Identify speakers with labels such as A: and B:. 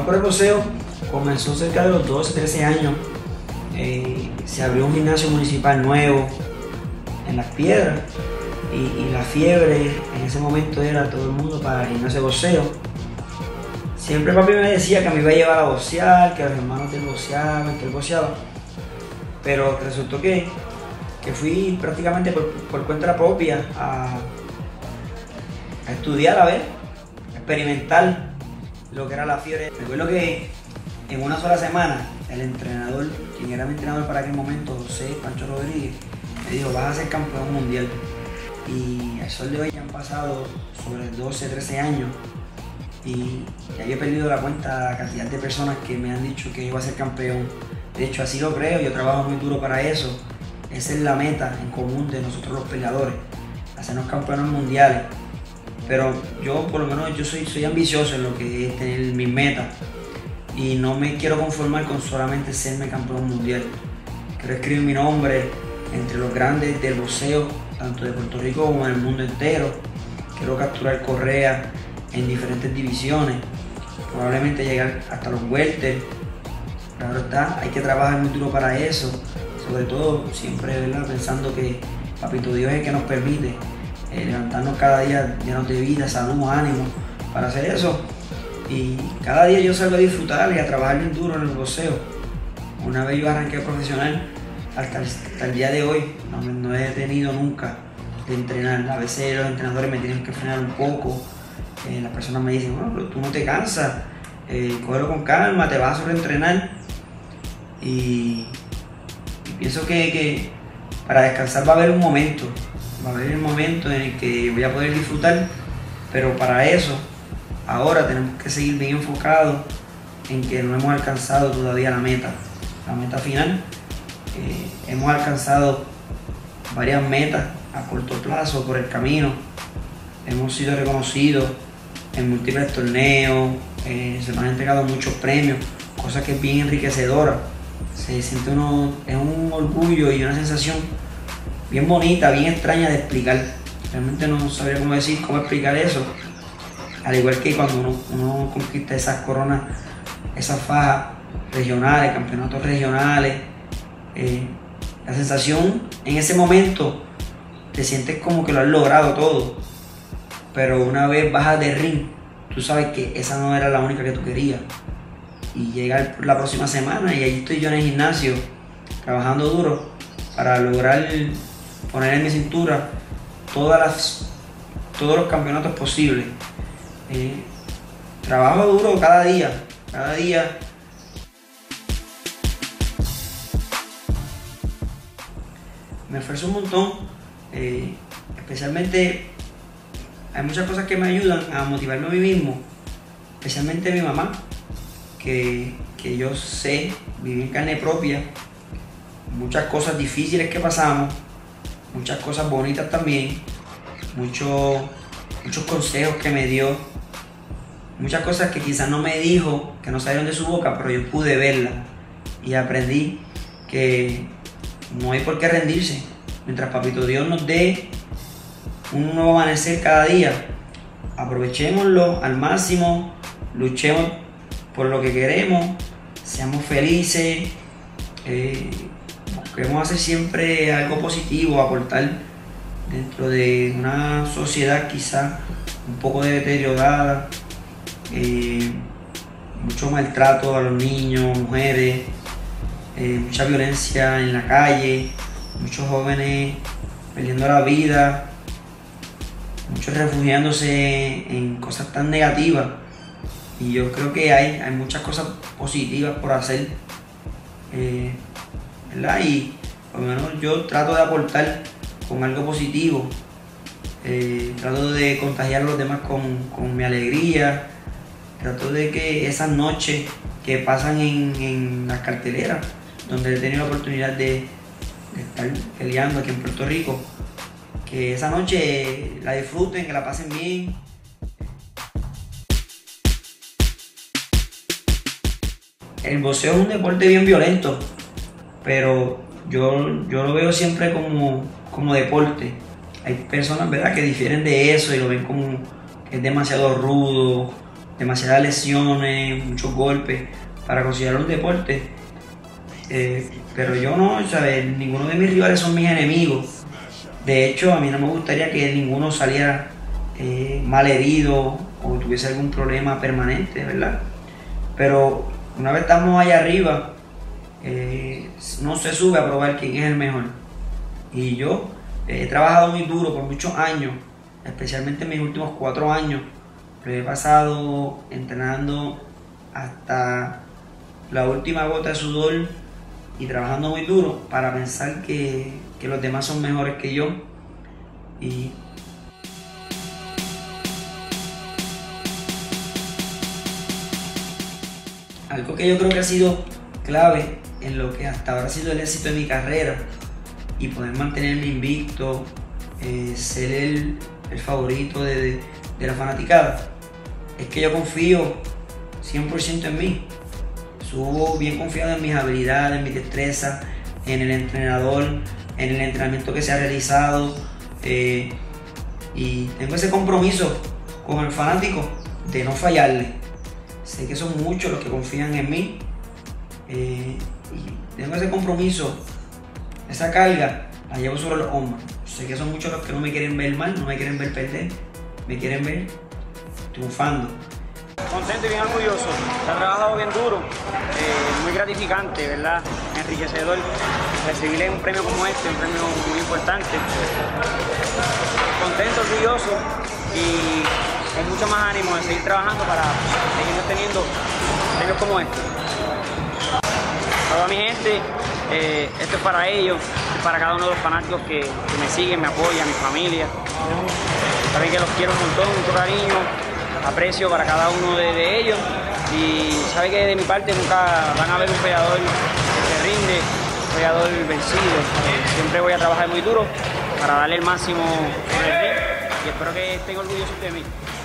A: amor por el boxeo comenzó cerca de los 12, 13 años. Se abrió un gimnasio municipal nuevo en Las Piedras y la fiebre en ese momento era todo el mundo para el gimnasio de boxeo. Siempre papi me decía que me iba a llevar a boxear, que los hermanos de él boxeaban, que él boxeaba. Pero resultó que fui prácticamente por cuenta propia a estudiar, a experimentar lo que era la fiebre. Recuerdo que en una sola semana el entrenador, quien era mi entrenador para aquel momento, José Pancho Rodríguez, me dijo: vas a ser campeón mundial. Y al sol de hoy ya han pasado sobre 12, 13 años y ya yo he perdido la cuenta de la cantidad de personas que me han dicho que iba a ser campeón. De hecho, así lo creo, yo trabajo muy duro para eso. Esa es la meta en común de nosotros los peleadores, hacernos campeones mundiales. Pero yo, por lo menos, yo soy ambicioso en lo que es tener mis metas y no me quiero conformar con solamente serme campeón mundial. Quiero escribir mi nombre entre los grandes del boxeo, tanto de Puerto Rico como en el mundo entero. Quiero capturar correas en diferentes divisiones, probablemente llegar hasta los welter. Claro está, hay que trabajar muy duro para eso, sobre todo siempre, ¿verdad?, pensando que Papito Dios es el que nos permite levantarnos cada día llenos de vida, salud, ánimo para hacer eso. Y cada día yo salgo a disfrutar y a trabajar bien duro en el boxeo. Una vez yo arranqué profesional, hasta el día de hoy no he tenido nunca de entrenar. A veces los entrenadores me tienen que frenar un poco. Las personas me dicen: bueno, pero tú no te cansas, cógelo con calma, te vas a sobreentrenar. Y pienso que para descansar va a haber un momento, en el que voy a poder disfrutar, pero para eso ahora tenemos que seguir bien enfocados en que no hemos alcanzado todavía la meta final. Hemos alcanzado varias metas a corto plazo por el camino, hemos sido reconocidos en múltiples torneos, se nos han entregado muchos premios, cosa que es bien enriquecedora. Se siente uno, es un orgullo y una sensación bien bonita, bien extraña de explicar. Realmente no sabría cómo explicar eso. Al igual que cuando uno conquista esas coronas, esas fajas regionales, campeonatos regionales, la sensación en ese momento te sientes como que lo has logrado todo, pero una vez bajas de ring, tú sabes que esa no era la única que tú querías. Y llega la próxima semana y ahí estoy yo en el gimnasio trabajando duro para lograr poner en mi cintura todos los campeonatos posibles. Trabajo duro cada día. Me esfuerzo un montón, especialmente hay muchas cosas que me ayudan a motivarme a mí mismo, especialmente mi mamá, que yo sé, viví en carne propia muchas cosas difíciles que pasamos, muchas cosas bonitas también, muchos consejos que me dio, muchas cosas que quizás no me dijo, que no salieron de su boca, pero yo pude verlas y aprendí que no hay por qué rendirse. Mientras Papito Dios nos dé un nuevo amanecer cada día, aprovechémoslo al máximo, luchemos por lo que queremos, seamos felices, busquemos hacer siempre algo positivo, aportar dentro de una sociedad quizás un poco deteriorada, mucho maltrato a los niños, mujeres, mucha violencia en la calle, muchos jóvenes perdiendo la vida, muchos refugiándose en cosas tan negativas. Y yo creo que hay muchas cosas positivas por hacer, ¿verdad? Y por lo menos yo trato de aportar con algo positivo, trato de contagiar a los demás con mi alegría, trato de que esas noches que pasan en las carteleras, donde he tenido la oportunidad de estar peleando aquí en Puerto Rico, que esa noche la disfruten, que la pasen bien. El boxeo es un deporte bien violento, pero yo lo veo siempre como deporte. Hay personas, ¿verdad?, que difieren de eso y lo ven como que es demasiado rudo demasiadas lesiones, muchos golpes para considerar un deporte. Pero yo no, ¿sabes? Ninguno de mis rivales son mis enemigos. De hecho, a mí no me gustaría que ninguno saliera mal herido o tuviese algún problema permanente, ¿verdad? Pero una vez estamos allá arriba, no se sube a probar quién es el mejor. Y yo he trabajado muy duro por muchos años, especialmente en mis últimos 4 años. Lo he pasado entrenando hasta la última gota de sudor y trabajando muy duro para pensar que los demás son mejores que yo. Y algo que yo creo que ha sido clave en lo que hasta ahora ha sido el éxito de mi carrera y poder mantenerme invicto, ser el favorito de la fanaticada, es que yo confío 100% en mí. Subo bien confiado en mis habilidades, en mis destrezas, en el entrenador, en el entrenamiento que se ha realizado, y tengo ese compromiso con el fanático de no fallarle. Sé que son muchos los que confían en mí, y tengo ese compromiso, esa carga la llevo sobre los hombros. Sé que son muchos los que no me quieren ver mal, no me quieren ver perder, me quieren ver triunfando.
B: Contento y bien orgulloso. Se ha trabajado bien duro, muy gratificante, ¿verdad? Enriquecedor recibirle un premio como este, un premio muy importante. Contento, orgulloso y con mucho más ánimo de seguir trabajando para seguir teniendo premios como este. A toda mi gente, esto es para ellos, es para cada uno de los fanáticos que me siguen, me apoyan, mi familia. Saben que los quiero un montón, mucho cariño, aprecio para cada uno de ellos, y saben que de mi parte nunca van a ver un peleador que se rinde, un peleador vencido. Siempre voy a trabajar muy duro para darle el máximo sobre el ring y espero que estén orgullosos de mí.